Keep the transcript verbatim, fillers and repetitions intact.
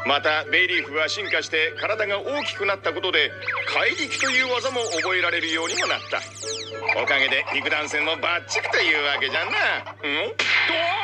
またベイリーフは進化して体が大きくなったことで怪力という技も覚えられるようにもなった。おかげで肉弾戦もバッチリというわけじゃな。うんと